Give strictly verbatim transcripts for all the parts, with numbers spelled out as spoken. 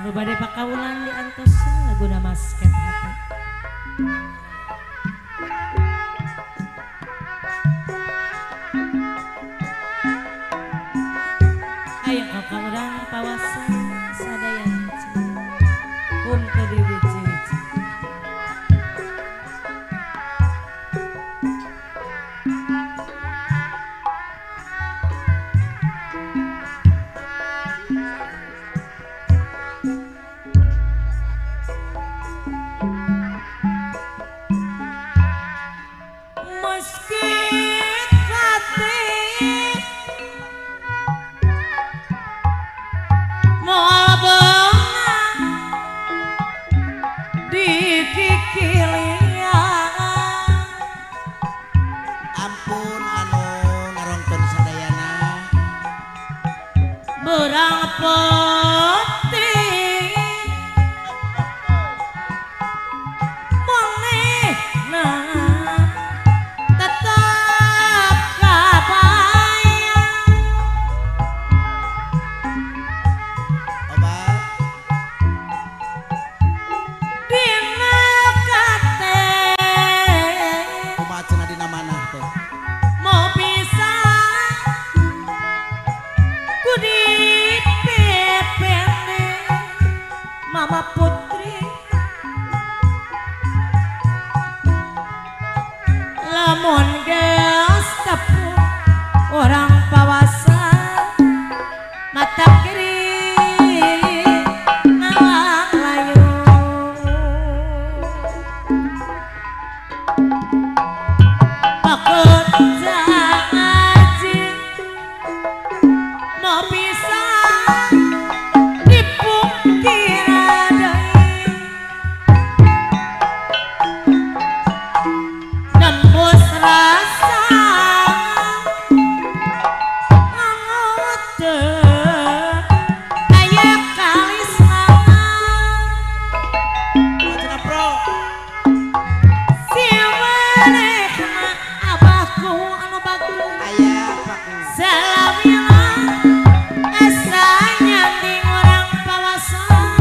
anu bade pakawulan diantoskeun laguna Masket hate. Aya ka urang pawasan sadaya kum teu diwiji-wiji. Ampun anu ngarongkeun sadayana Berang putih monehna tetap kabayang obat dina kate kumaha cenah dina manah teh mau bisa kudi pepene mama putri lamun geus tepung orang pawasan mata kiri nawang layu pakut janji mau bisa dipungkir deui nembus rasa nganguteup aya kalismangan kumaha cenah bro si manehna abahku anu bagus aya bagus salamina asa nyanding orang pawasan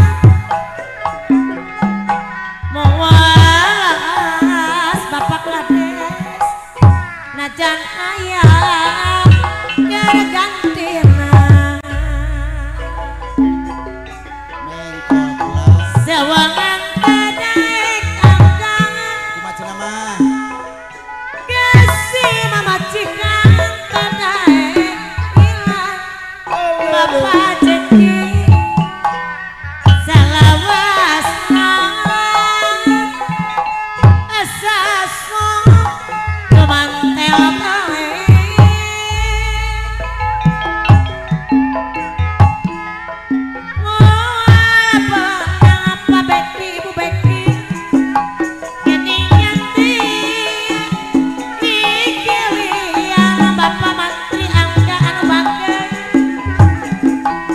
mawalas bapak lades najan aya gantina mengkoblos sawangan tadaek anggang kumaha cenah mah kasih mamajikan tadaek ilang bapak janji salawasna asa sok kemantel bae apa apa Beki Ibu Beki gening nyanti iki liang Bapak Mantri Angga anu bangga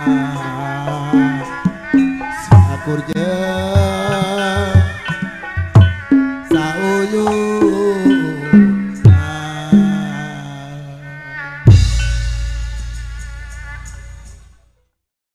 sakur je sauyuh